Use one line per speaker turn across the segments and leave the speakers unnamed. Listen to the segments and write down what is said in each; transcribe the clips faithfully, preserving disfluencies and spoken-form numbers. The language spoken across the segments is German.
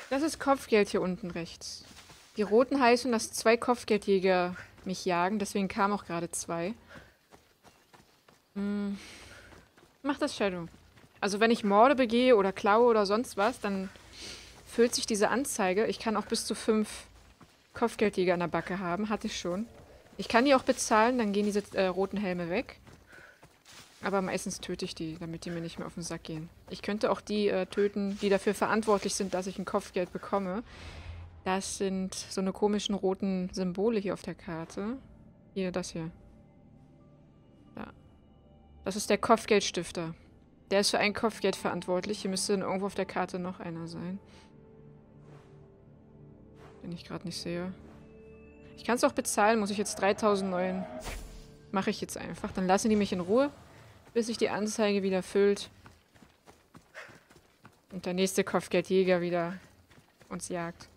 Das ist Kopfgeld hier unten rechts. Die roten heißen, dass zwei Kopfgeldjäger mich jagen, deswegen kamen auch gerade zwei. Hm. Mach das, Shadow. Also wenn ich Morde begehe oder klaue oder sonst was, dann füllt sich diese Anzeige. Ich kann auch bis zu fünf Kopfgeldjäger an der Backe haben. Hatte ich schon. Ich kann die auch bezahlen, dann gehen diese äh, roten Helme weg. Aber meistens töte ich die, damit die mir nicht mehr auf den Sack gehen. Ich könnte auch die äh, töten, die dafür verantwortlich sind, dass ich ein Kopfgeld bekomme. Das sind so eine komischen roten Symbole hier auf der Karte. Hier, das hier. Da. Das ist der Kopfgeldstifter. Der ist für ein Kopfgeld verantwortlich. Hier müsste dann irgendwo auf der Karte noch einer sein. Den ich gerade nicht sehe. Ich kann es auch bezahlen. Muss ich jetzt dreitausendneun. Mache ich jetzt einfach. Dann lassen die mich in Ruhe, bis sich die Anzeige wieder füllt. Und der nächste Kopfgeldjäger wieder uns jagt.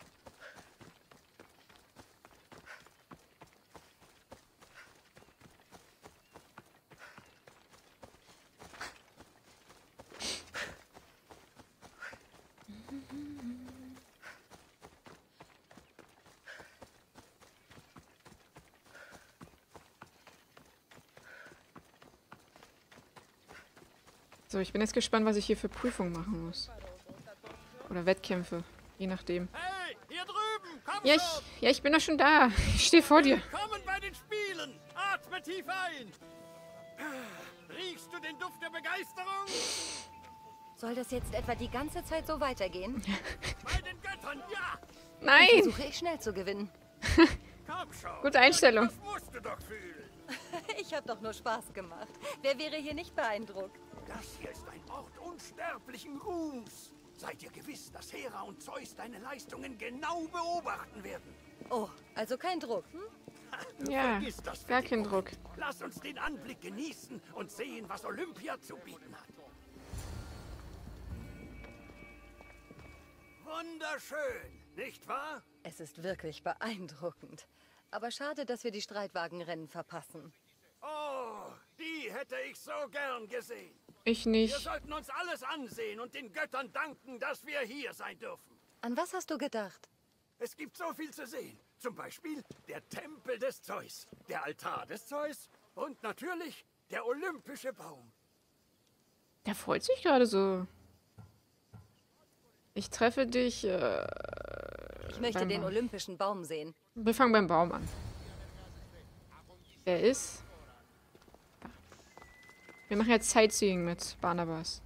So, ich bin jetzt gespannt, was ich hier für Prüfungen machen muss. Oder Wettkämpfe, je nachdem.
Hey, hier drüben, komm
Ja, ich,
schon!
ja, ich bin doch schon da. Ich stehe vor dir.
Willkommen bei den Spielen! Atme tief ein! Riechst du den Duft der Begeisterung?
Soll das jetzt etwa die ganze Zeit so weitergehen?
Bei den Göttern, ja!
Nein!
Versuche ich schnell zu gewinnen.
Komm schon!
Gute Einstellung.
Das musst du doch fühlen!
Ich habe doch nur Spaß gemacht. Wer wäre hier nicht beeindruckt?
Das hier ist ein Ort unsterblichen Ruhms. Seid ihr gewiss, dass Hera und Zeus deine Leistungen genau beobachten werden?
Oh, also kein Druck, hm?
Ja,
Vergiss das für
gar
den
kein
Moment.
Druck.
Lass uns den Anblick genießen und sehen, was Olympia zu bieten hat. Wunderschön, nicht wahr?
Es ist wirklich beeindruckend. Aber schade, dass wir die Streitwagenrennen verpassen.
Oh, die hätte ich so gern gesehen.
Ich
Wir
nicht.
sollten uns alles ansehen und den Göttern danken, dass wir hier sein dürfen.
An was hast du gedacht?
Es gibt so viel zu sehen. Zum Beispiel der Tempel des Zeus, der Altar des Zeus und natürlich der olympische Baum.
Der freut sich gerade so. Ich treffe dich. Äh,
Ich möchte
beim
den
Baum.
olympischen Baum sehen.
Wir fangen beim Baum an. Der ist. Da. Wir machen jetzt Sightseeing mit Barnabas.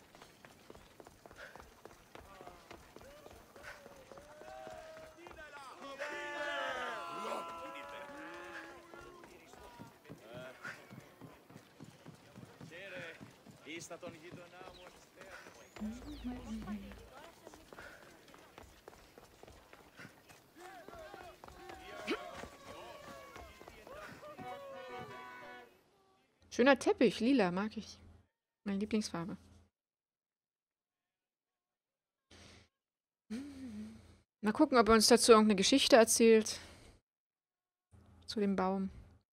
Schöner Teppich, lila, mag ich. Meine Lieblingsfarbe. Mal gucken, ob er uns dazu irgendeine Geschichte erzählt. Zu dem Baum.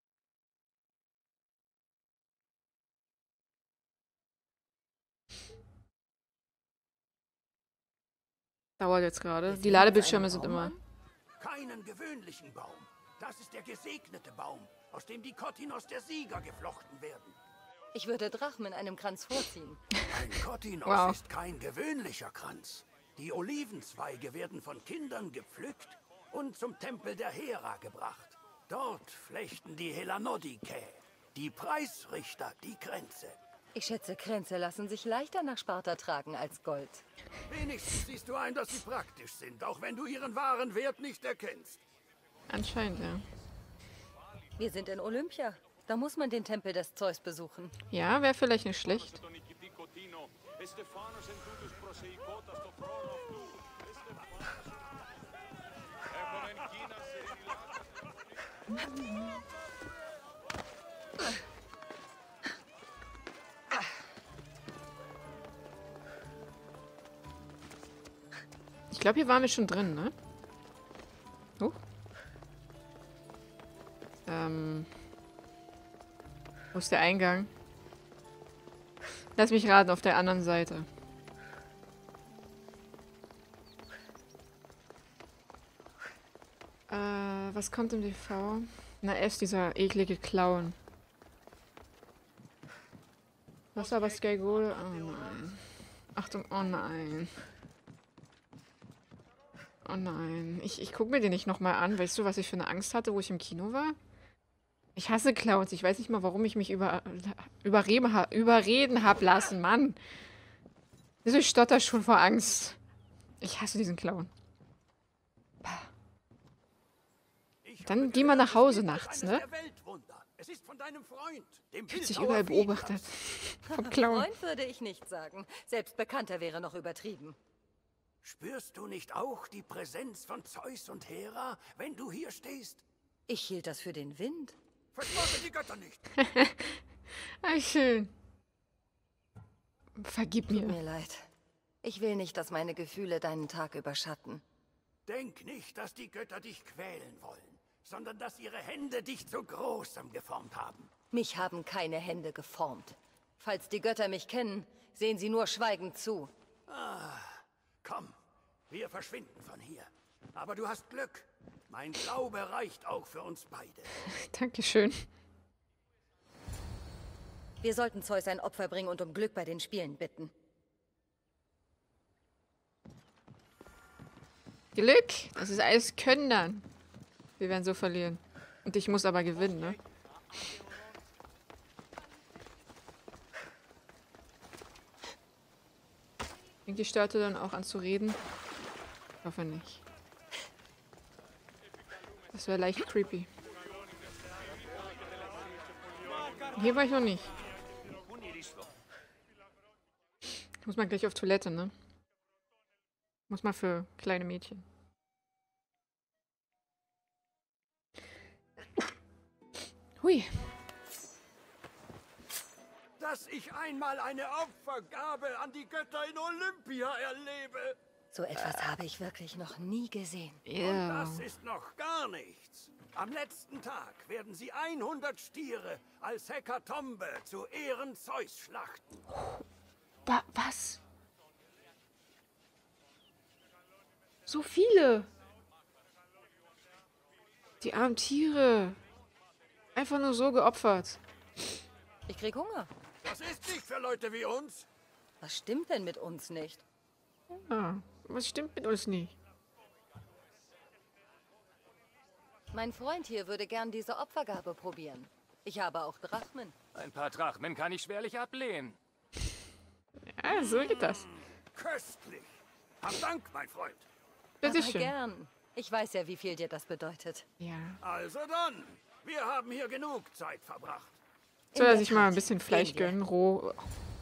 Dauert jetzt gerade. Die Ladebildschirme sind immer.
Keinen gewöhnlichen Baum. Das ist der gesegnete Baum, aus dem die Kottinos der Sieger geflochten werden.
Ich würde Drachen in einem Kranz vorziehen.
Ein Kottinos
Wow.
ist kein gewöhnlicher Kranz. Die Olivenzweige werden von Kindern gepflückt und zum Tempel der Hera gebracht. Dort flechten die Helanodikä, die Preisrichter, die Kränze.
Ich schätze, Kränze lassen sich leichter nach Sparta tragen als Gold.
Wenigstens siehst du ein, dass sie praktisch sind, auch wenn du ihren wahren Wert nicht erkennst.
Anscheinend, ja.
Wir sind in Olympia. Da muss man den Tempel des Zeus besuchen.
Ja, wäre vielleicht nicht schlecht. Ich glaube, hier waren wir schon drin, ne? Oh. Ähm. Wo ist der Eingang? Lass mich raten, auf der anderen Seite. Äh, was kommt im D V? Na, er ist dieser eklige Clown. Was aber Skygol? Oh nein. Achtung, oh nein. Oh nein. Ich, ich gucke mir den nicht nochmal an. Weißt du, was ich für eine Angst hatte, wo ich im Kino war? Ich hasse Clowns. Ich weiß nicht mal, warum ich mich über, überreden, ha, überreden hab lassen. Mann. Wieso ich stotter schon vor Angst? Ich hasse diesen Clown. Dann gehen wir nach Hause nachts, ne?
Es ist von deinem Freund, dem
Fühlt sich überall beobachtet. Vom Clown.
Freund würde ich nicht sagen. Selbst Bekannter wäre noch übertrieben.
Spürst du nicht auch die Präsenz von Zeus und Hera, wenn du hier stehst?
Ich hielt das für den Wind.
Verspotte die Götter nicht.
Ah, schön. Vergib mir.
Tut mir leid. Ich will nicht, dass meine Gefühle deinen Tag überschatten.
Denk nicht, dass die Götter dich quälen wollen, sondern dass ihre Hände dich zu Großem geformt haben.
Mich haben keine Hände geformt. Falls die Götter mich kennen, sehen sie nur schweigend zu.
Ah, komm, wir verschwinden von hier. Aber du hast Glück. Mein Glaube reicht auch für uns beide.
Dankeschön.
Wir sollten Zeus ein Opfer bringen und um Glück bei den Spielen bitten.
Glück? Das ist alles Können dann. Wir werden so verlieren. Und ich muss aber gewinnen, ne? Fängt die Statue dann auch an zu reden? Ich hoffe nicht. Das wäre leicht creepy. Hier war ich noch nicht. Ich muss mal gleich auf Toilette, ne? Muss mal für kleine Mädchen. Hui.
Dass ich einmal eine Opfergabe an die Götter in Olympia erlebe.
So etwas habe ich wirklich noch nie gesehen.
Ja.
Das ist noch gar nichts. Am letzten Tag werden sie hundert Stiere als Hekatombe zu Ehren Zeus schlachten.
Wa was? So viele. Die armen Tiere. Einfach nur so geopfert.
Ich krieg Hunger.
Das ist nicht für Leute wie uns.
Was stimmt denn mit uns nicht?
Ah, was stimmt mit uns nicht?
Mein Freund hier würde gern diese Opfergabe probieren. Ich habe auch Drachmen.
Ein paar Drachmen kann ich schwerlich ablehnen.
Ja, so geht das.
Köstlich. Hab Dank, mein Freund.
Aber
Bitteschön.
gern. Ich weiß ja, wie viel dir das bedeutet.
Ja.
Also dann, wir haben hier genug Zeit verbracht.
Soll er
der
sich mal ein
Tat.
bisschen Fleisch
Gehen wir.
gönnen, roh.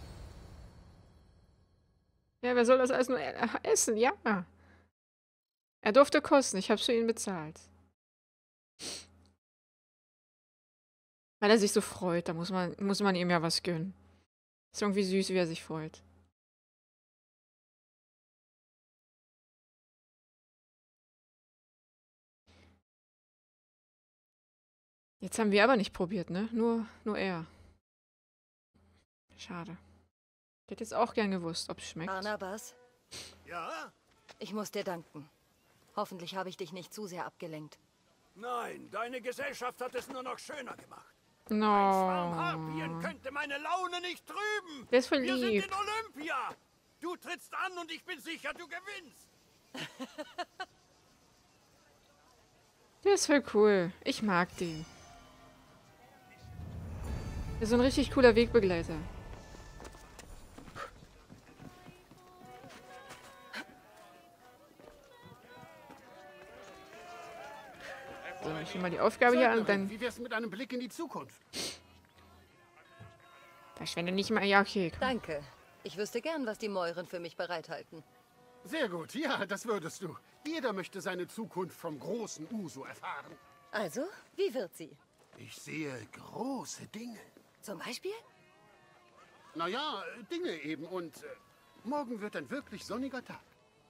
Ja, wer soll das alles nur e- essen? Ja. Er durfte kosten, ich hab's für ihn bezahlt. Weil er sich so freut, da muss man, muss man ihm ja was gönnen. Ist irgendwie süß, wie er sich freut. Jetzt haben wir aber nicht probiert, ne? Nur, nur er. Schade. Ich hätte jetzt auch gern gewusst, ob es schmeckt.
Barnabas,
Ja?
ich muss dir danken. Hoffentlich habe ich dich nicht zu sehr abgelenkt.
Nein, deine Gesellschaft hat es nur noch schöner gemacht. Ein Schwarm Harpien
No.
könnte meine Laune nicht trüben.
Der ist voll
Wir
lieb.
sind in Olympia. Du trittst an und ich bin sicher, du gewinnst.
Der ist voll cool. Ich mag den. Der ist so ein richtig cooler Wegbegleiter. So, ich nehme mal die Aufgabe hier an und dann
Wie wär's mit einem Blick in die Zukunft?
verschwende nicht mal. Ja, okay. Komm.
Danke. Ich wüsste gern, was die Mäuren für mich bereithalten.
Sehr gut, ja, das würdest du. Jeder möchte seine Zukunft vom großen Uso erfahren.
Also, wie wird sie?
Ich sehe große Dinge.
Zum Beispiel?
Naja, Dinge eben. Und äh, morgen wird ein wirklich sonniger Tag.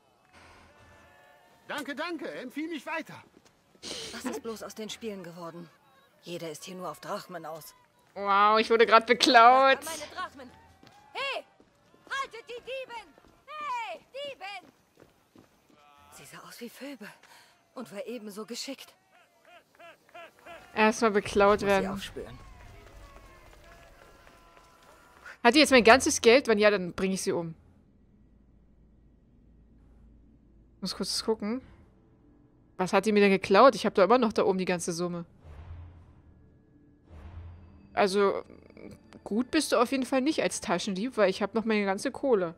Danke, danke. Empfiehl mich weiter.
Was ist bloß aus den Spielen geworden? Jeder ist hier nur auf Drachmen aus.
Wow, ich wurde gerade beklaut.
Meine Drachmen! Hey! Haltet die Dieben! Hey, Dieben! Sie sah aus wie Phoebe. Und war ebenso geschickt.
Erstmal beklaut
Muss sie
werden.
aufspüren.
Hat die jetzt mein ganzes Geld? Wenn ja, dann bringe ich sie um. Muss kurz gucken. Was hat die mir denn geklaut? Ich habe da immer noch da oben die ganze Summe. Also, gut bist du auf jeden Fall nicht als Taschendieb, weil ich habe noch meine ganze Kohle.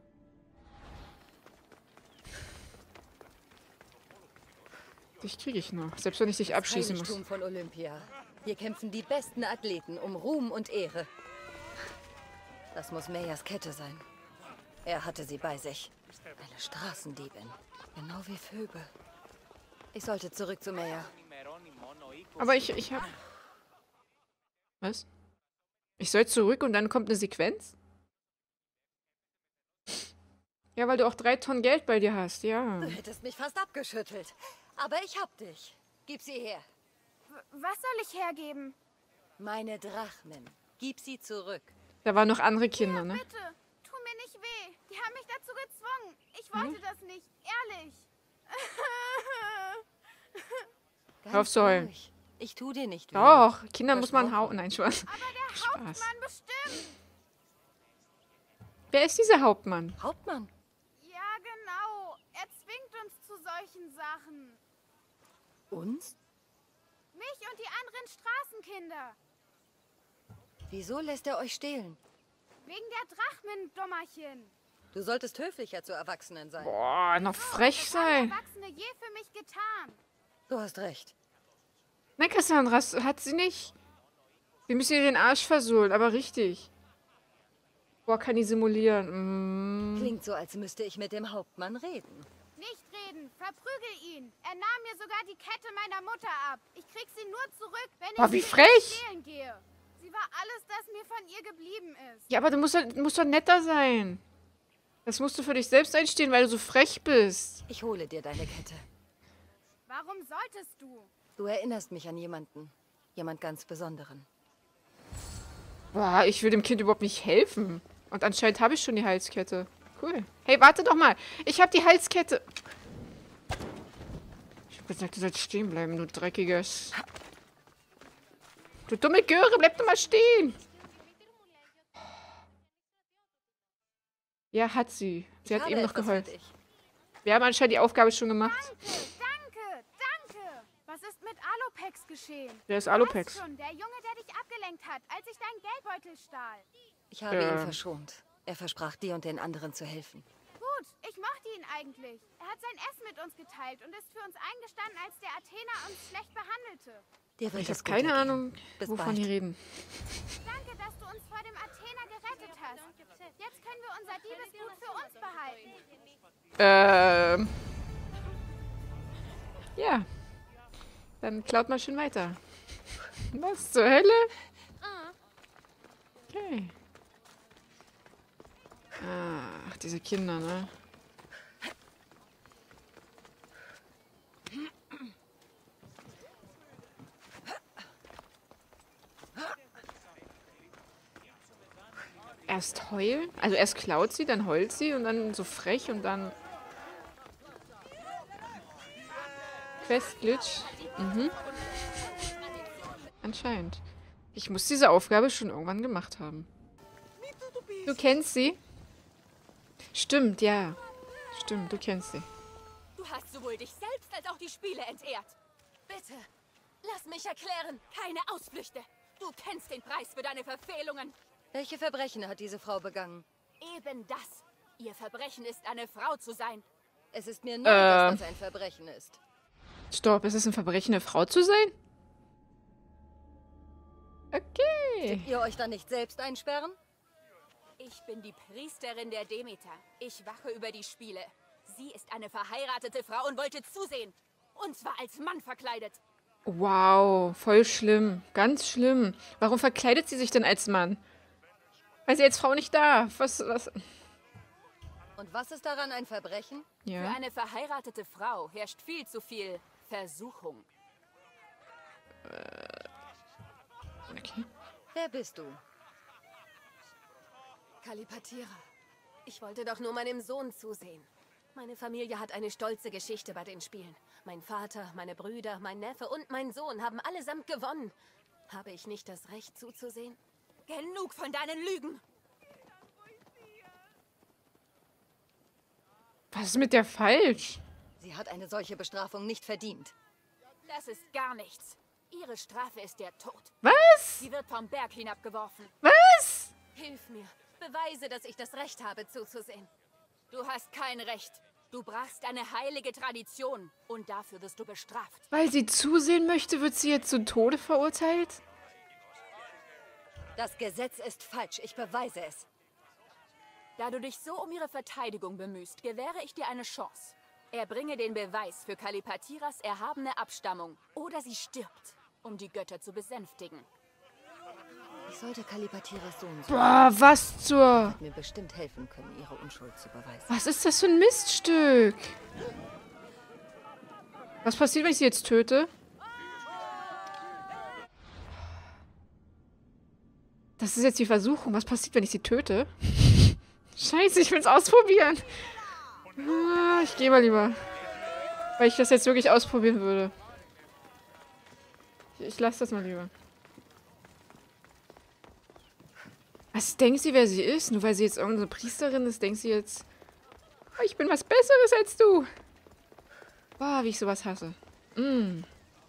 Dich kriege ich noch, selbst wenn ich dich abschießen muss.
Heiligtum von Olympia. Hier kämpfen die besten Athleten um Ruhm und Ehre. Das muss Meyers Kette sein. Er hatte sie bei sich. Eine Straßendiebin. Genau wie Vögel. Ich sollte zurück zu Meyer.
Aber ich, ich hab... Was? Ich soll zurück und dann kommt eine Sequenz? Ja, weil du auch drei Tonnen Geld bei dir hast, ja.
Du hättest mich fast abgeschüttelt. Aber ich hab dich. Gib sie her.
Was soll ich hergeben?
Meine Drachmen. Gib sie zurück.
Da waren noch andere Kinder, ne?
Bitte, tu mir nicht weh. Die haben mich dazu gezwungen. Ich wollte
Hm?
das nicht, ehrlich.
Ganz
Hör auf zu heulen.
ruhig. Ich tu dir nicht weh.
Doch, Kinder muss man
Versprochen.
hauen. Nein, Spaß.
Aber der
Spaß.
Hauptmann bestimmt.
Wer ist dieser Hauptmann?
Hauptmann.
Ja, genau. Er zwingt uns zu solchen Sachen.
Uns?
Mich und die anderen Straßenkinder.
Wieso lässt er euch stehlen?
Wegen der Drachmen, Dummerchen.
Du solltest höflicher zu Erwachsenen sein.
Boah, noch frech
Was haben
sein.
Erwachsene je für mich getan?
Du hast recht.
Nein, Cassandra, das hat sie nicht. Wir müssen ihr den Arsch versohlen, aber richtig. Boah, kann die simulieren. Mm.
Klingt so, als müsste ich mit dem Hauptmann reden.
Nicht reden, verprügel ihn. Er nahm mir sogar die Kette meiner Mutter ab. Ich krieg sie nur zurück, wenn
Boah,
ich
wie
mit ihr
frech.
stehlen gehe. Sie war alles, das mir von ihr geblieben ist.
Ja, aber du musst, doch- musst doch netter sein. Das musst du für dich selbst einstehen, weil du so frech bist.
Ich hole dir deine Kette.
Warum solltest du?
Du erinnerst mich an jemanden. Jemand ganz Besonderen.
Boah, ich will dem Kind überhaupt nicht helfen. Und anscheinend habe ich schon die Halskette. Cool. Hey, warte doch mal. Ich habe die Halskette. Ich habe gesagt, du sollst stehen bleiben, du dreckiges. Du dumme Göre, bleib doch mal stehen. Ja, hat sie. Sie
Ich
hat
habe
eben noch
etwas für
geheult.
dich.
Wir haben anscheinend die Aufgabe schon gemacht.
Danke, danke. Was ist mit Alopex geschehen?
Wer ist
Du
Alopex?
weißt schon, der Junge, der dich abgelenkt hat, als ich deinen Geldbeutel stahl.
Ich habe
Ähm.
ihn verschont. Er versprach dir und den anderen zu helfen.
Gut, ich mochte ihn eigentlich. Er hat sein Essen mit uns geteilt und ist für uns eingestanden, als der Athener uns schlecht behandelte.
Dir wird
Ich
es
habe keine
gut ergehen.
Ahnung,
Bis
wovon
bald.
die reden.
Danke, dass du uns vor dem Athener gerettet hast. Jetzt können wir unser Diebesgut für uns behalten.
Ähm. Ja. Dann klaut mal schon weiter. Was zur Hölle? Okay. Ach, diese Kinder, ne? Erst heulen? Also erst klaut sie, dann heult sie und dann so frech und dann... Quest-Glitch. Mhm. Anscheinend. Ich muss diese Aufgabe schon irgendwann gemacht haben. Du kennst sie? Stimmt, ja. Stimmt, du kennst sie.
Du hast sowohl dich selbst als auch die Spiele entehrt. Bitte, lass mich erklären. Keine Ausflüchte. Du kennst den Preis für deine Verfehlungen.
Welche Verbrechen hat diese Frau begangen?
Eben das. Ihr Verbrechen ist, eine Frau zu sein.
Es ist mir neu,
Äh.
dass das ein Verbrechen ist.
Stopp, ist es ein Verbrechen, eine Frau zu sein? Okay.
Ihr euch dann nicht selbst einsperren?
Ich bin die Priesterin der Demeter. Ich wache über die Spiele. Sie ist eine verheiratete Frau und wollte zusehen. Und zwar als Mann verkleidet.
Wow, voll schlimm. Ganz schlimm. Warum verkleidet sie sich denn als Mann? Weil sie als Frau nicht darf. Was, was?
Und was ist daran ein Verbrechen?
Für
Ja.
eine verheiratete Frau herrscht viel zu viel Versuchung.
Okay.
Wer bist du?
Kalipatira, ich wollte doch nur meinem Sohn zusehen. Meine Familie hat eine stolze Geschichte bei den Spielen. Mein Vater, meine Brüder, mein Neffe und mein Sohn haben allesamt gewonnen. Habe ich nicht das Recht zuzusehen? Genug von deinen Lügen!
Was ist mit der falsch?
Sie hat eine solche Bestrafung nicht verdient.
Das ist gar nichts. Ihre Strafe ist der Tod.
Was?
Sie wird vom Berg hinabgeworfen.
Was?
Hilf mir. Beweise, dass ich das Recht habe, zuzusehen. Du hast kein Recht. Du brachst eine heilige Tradition. Und dafür wirst du bestraft.
Weil sie zusehen möchte, wird sie jetzt zu Tode verurteilt?
Das Gesetz ist falsch. Ich beweise es.
Da du dich so um ihre Verteidigung bemühst, gewähre ich dir eine Chance. Erbringe den Beweis für Kalipatiras erhabene Abstammung. Oder sie stirbt, um die Götter zu besänftigen.
Ich sollte Kalipatiras Sohn sein.
Boah, was zur...
Wird mir bestimmt helfen können, ihre Unschuld zu beweisen.
Was ist das für ein Miststück? Was passiert, wenn ich sie jetzt töte? Das ist jetzt die Versuchung. Was passiert, wenn ich sie töte? Scheiße, ich will es ausprobieren. Ah, ich gehe mal lieber. Weil ich das jetzt wirklich ausprobieren würde. Ich, ich lasse das mal lieber. Was denkt sie, wer sie ist? Nur weil sie jetzt irgendeine Priesterin ist, denkt sie jetzt... Oh, ich bin was Besseres als du. Boah, wie ich sowas hasse. Mm.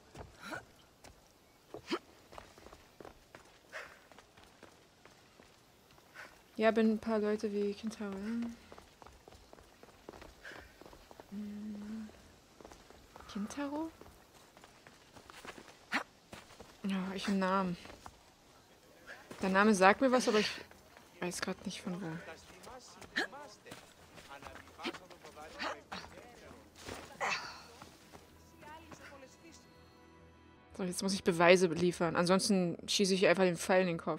Ja, bin ein paar Leute wie Kintaro. Hm. Kintaro? Ja, ich einen Namen. Der Name sagt mir was, aber ich weiß gerade nicht von wo. So, jetzt muss ich Beweise liefern. Ansonsten schieße ich einfach den Pfeil in den Kopf.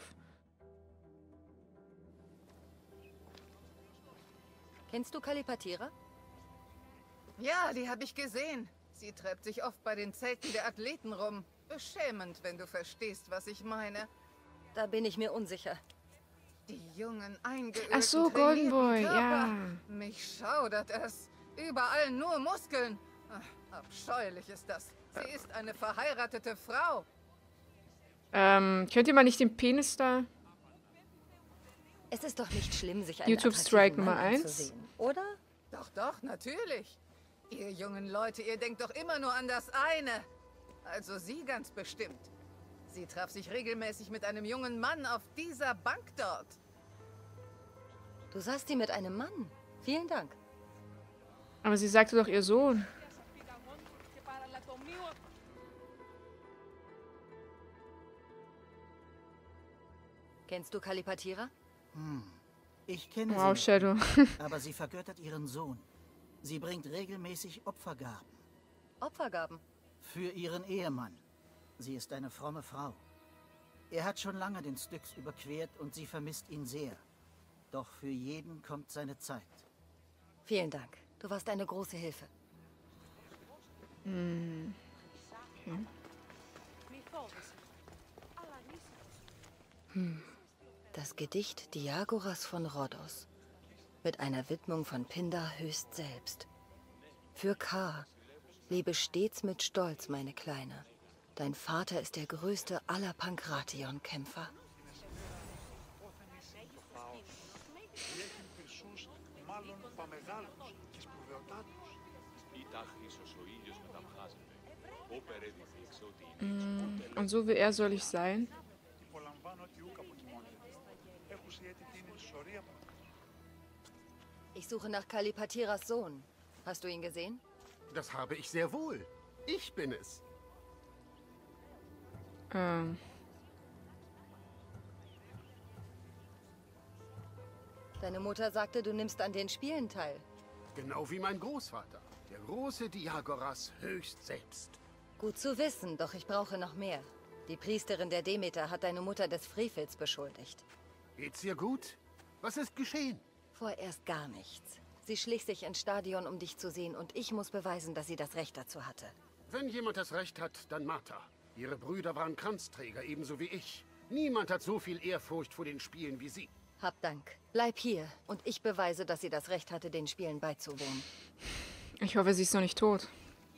Kennst du Kalipatira?
Ja, die habe ich gesehen. Sie treibt sich oft bei den Zelten der Athleten rum. Beschämend, wenn du verstehst, was ich meine.
Da bin ich mir unsicher.
Die jungen, eingeölten,
Ach so, Golden Boy,
Körper.
ja.
Mich schaudert es. Überall nur Muskeln. Ach, abscheulich ist das. Sie ist eine verheiratete Frau.
Ähm, könnt ihr mal nicht den Penis da...
Es ist doch nicht schlimm, sich einen
YouTube
attraktiven
Strike
Mann
Nummer eins.
anzusehen, oder?
Doch, doch, natürlich. Ihr jungen Leute, ihr denkt doch immer nur an das eine. Also sie ganz bestimmt. Sie traf sich regelmäßig mit einem jungen Mann auf dieser Bank dort.
Du sahst sie mit einem Mann. Vielen Dank.
Aber sie sagte doch ihr Sohn.
Kennst du Kalipatira?
Hm. Ich kenne
Wow,
sie,
Shadow.
aber sie vergöttert ihren Sohn. Sie bringt regelmäßig Opfergaben.
Opfergaben?
Für ihren Ehemann. Sie ist eine fromme Frau. Er hat schon lange den Styx überquert und sie vermisst ihn sehr. Doch für jeden kommt seine Zeit.
Vielen Dank. Du warst eine große Hilfe.
Hm. Okay.
Hm. Das Gedicht Diagoras von Rhodos. Mit einer Widmung von Pindar höchst selbst. Für K. Lebe stets mit Stolz, meine Kleine. Dein Vater ist der größte aller Pankration-Kämpfer.
Mm, und so wie er soll ich sein?
Ich suche nach Kalipatiras Sohn. Hast du ihn gesehen?
Das habe ich sehr wohl. Ich bin es.
Ähm.
Deine Mutter sagte, du nimmst an den Spielen teil.
Genau wie mein Großvater. Der große Diagoras höchst selbst.
Gut zu wissen, doch ich brauche noch mehr. Die Priesterin der Demeter hat deine Mutter des Frevels beschuldigt.
Geht's ihr gut? Was ist geschehen?
Vorerst gar nichts. Sie schlich sich ins Stadion, um dich zu sehen, und ich muss beweisen, dass sie das Recht dazu hatte.
Wenn jemand das Recht hat, dann Martha. Ihre Brüder waren Kranzträger, ebenso wie ich. Niemand hat so viel Ehrfurcht vor den Spielen wie sie.
Hab Dank. Bleib hier und ich beweise, dass sie das Recht hatte, den Spielen beizuwohnen.
Ich hoffe, sie ist noch nicht tot.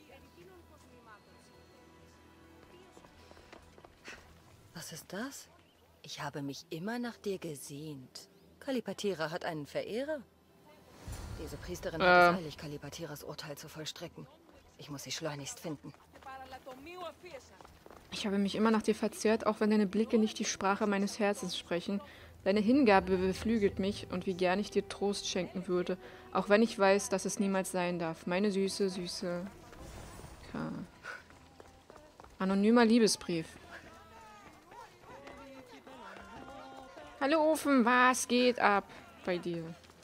Was ist das? Ich habe mich immer nach dir gesehnt. Kalipatira hat einen Verehrer? Diese Priesterin
äh.
hat es eilig, Kalipatiras Urteil zu vollstrecken. Ich muss sie schleunigst finden.
Ich habe mich immer nach dir verzehrt, auch wenn deine Blicke nicht die Sprache meines Herzens sprechen. Deine Hingabe beflügelt mich und wie gern ich dir Trost schenken würde, auch wenn ich weiß, dass es niemals sein darf. Meine süße, süße K. Anonymer Liebesbrief. Hallo Ofen, was geht ab bei dir?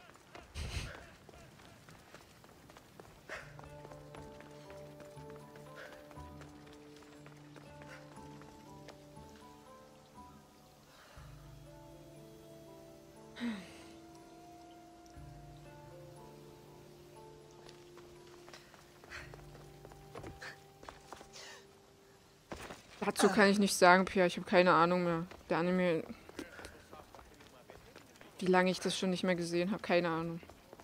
Dazu kann ich nicht sagen, Pia, ich habe keine Ahnung mehr. Der Anime... Wie lange ich das schon nicht mehr gesehen habe, keine Ahnung.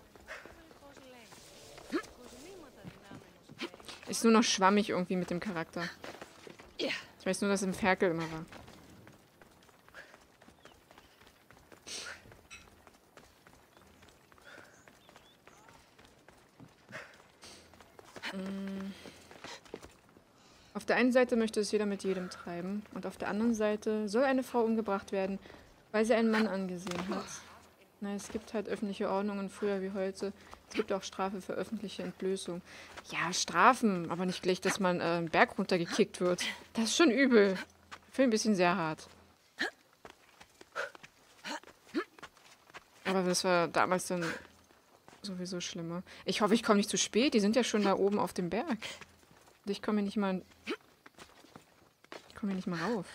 Ist nur noch schwammig irgendwie mit dem Charakter. Ich weiß nur, dass es im Ferkel immer war. Auf der einen Seite möchte es jeder mit jedem treiben und auf der anderen Seite soll eine Frau umgebracht werden, weil sie einen Mann angesehen hat. Na, es gibt halt öffentliche Ordnungen, früher wie heute. Es gibt auch Strafe für öffentliche Entblößung. Ja, Strafen, aber nicht gleich, dass man äh, einen Berg runtergekickt wird. Das ist schon übel. Ich finde ein bisschen sehr hart. Aber das war damals dann sowieso schlimmer. Ich hoffe, ich komme nicht zu spät. Die sind ja schon da oben auf dem Berg. Und ich komme hier nicht mal... Ich komme hier nicht mal rauf.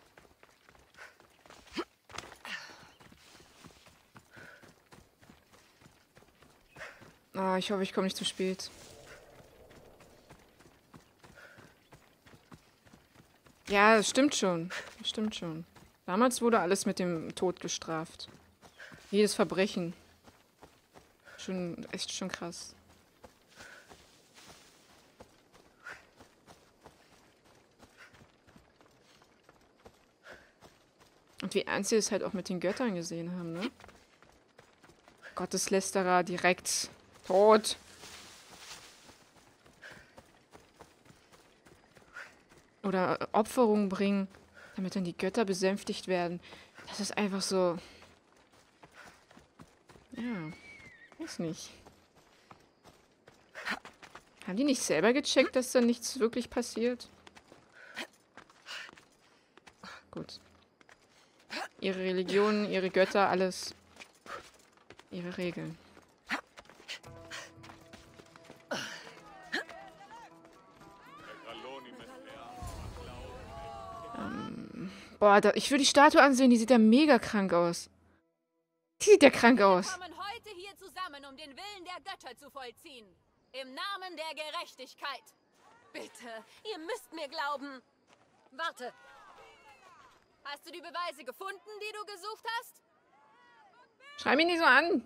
Oh, ich hoffe, ich komme nicht zu spät. Ja, das stimmt schon. Das stimmt schon. Damals wurde alles mit dem Tod gestraft. Jedes Verbrechen. Schon, echt schon krass. Und wie ernst sie es halt auch mit den Göttern gesehen haben, ne? Gotteslästerer direkt tot. Oder Opferungen bringen, damit dann die Götter besänftigt werden. Das ist einfach so... Ja, weiß nicht. Haben die nicht selber gecheckt, dass da nichts wirklich passiert? Gut. Ihre Religionen, ihre Götter, alles. Ihre Regeln. Ähm, boah, da, ich will die Statue ansehen, die sieht ja mega krank aus. Die sieht ja krank aus.
Wir kommen heute hier zusammen, um den Willen der Götter zu vollziehen. Im Namen der Gerechtigkeit. Bitte, ihr müsst mir glauben.
Warte.
Hast du die Beweise gefunden, die du gesucht hast?
Schrei mich nicht so an.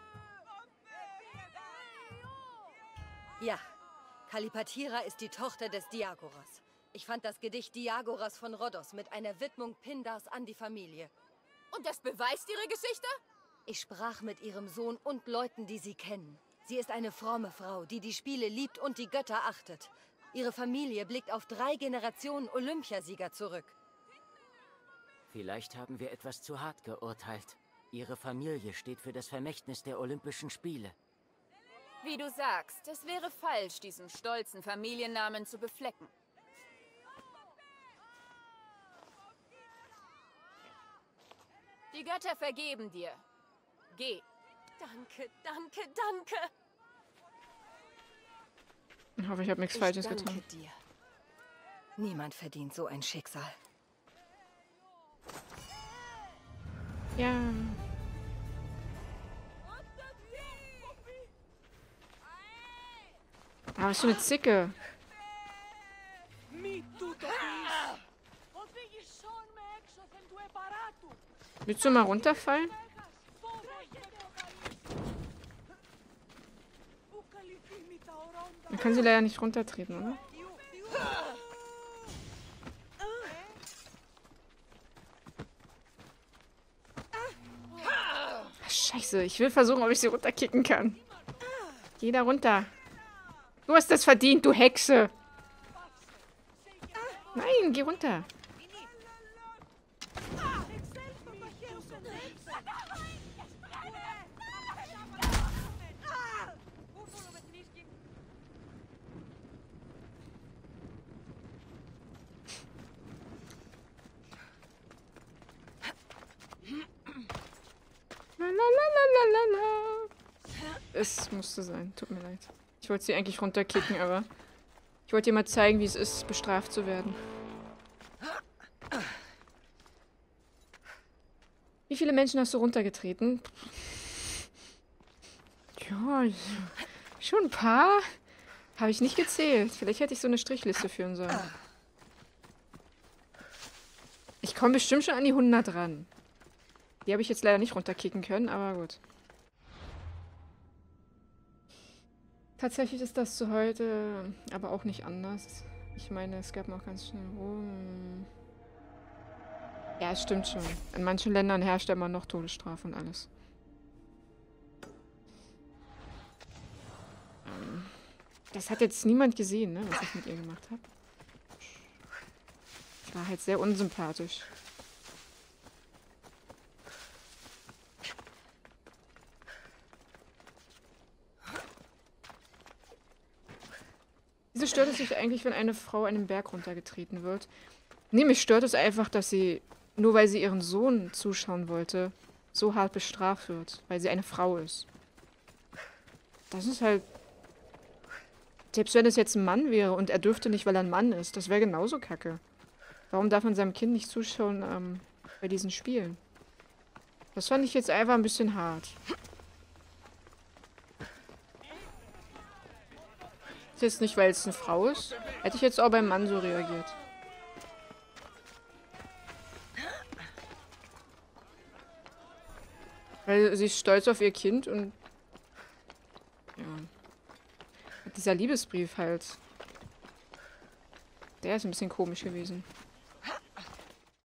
Ja. Kalipatira ist die Tochter des Diagoras. Ich fand das Gedicht Diagoras von Rhodos mit einer Widmung Pindars an die Familie.
Und das beweist ihre Geschichte?
Ich sprach mit ihrem Sohn und Leuten, die sie kennen. Sie ist eine fromme Frau, die die Spiele liebt und die Götter achtet. Ihre Familie blickt auf drei Generationen Olympiasieger zurück.
Vielleicht haben wir etwas zu hart geurteilt. Ihre Familie steht für das Vermächtnis der Olympischen Spiele.
Wie du sagst, es wäre falsch, diesen stolzen Familiennamen zu beflecken. Die Götter vergeben dir. Geh. Danke, danke, danke.
Ich hoffe, ich habe nichts
Ich
Falsches
danke
getan.
dir. Niemand verdient so ein Schicksal.
Ja. Ah, was für eine Zicke. Willst du mal runterfallen? Man kann sie leider nicht runtertreten, oder? Scheiße, ich will versuchen, ob ich sie runterkicken kann. Geh da runter. Du hast das verdient, du Hexe. Nein, geh runter. Es musste sein. Tut mir leid. Ich wollte sie eigentlich runterkicken, aber ich wollte dir mal zeigen, wie es ist, bestraft zu werden. Wie viele Menschen hast du runtergetreten? Ja, schon ein paar. Habe ich nicht gezählt. Vielleicht hätte ich so eine Strichliste führen sollen. Ich komme bestimmt schon an die hundert ran. Die habe ich jetzt leider nicht runterkicken können, aber gut. Tatsächlich ist das zu heute aber auch nicht anders. Ich meine, es gab noch ganz schnell rum. Ja, es stimmt schon. In manchen Ländern herrscht immer noch Todesstrafe und alles. Ähm, das hat jetzt niemand gesehen, ne, was ich mit ihr gemacht habe. Ich war halt sehr unsympathisch. Wieso stört es dich eigentlich, wenn eine Frau einen Berg runtergetreten wird? Nee, mich stört es einfach, dass sie, nur weil sie ihren Sohn zuschauen wollte, so hart bestraft wird, weil sie eine Frau ist. Das ist halt... Selbst wenn es jetzt ein Mann wäre und er dürfte nicht, weil er ein Mann ist, das wäre genauso kacke. Warum darf man seinem Kind nicht zuschauen ähm, bei diesen Spielen? Das fand ich jetzt einfach ein bisschen hart. Ist jetzt nicht, weil es eine Frau ist. Hätte ich jetzt auch beim Mann so reagiert. Weil sie ist stolz auf ihr Kind und... Ja. Dieser Liebesbrief halt. Der ist ein bisschen komisch gewesen.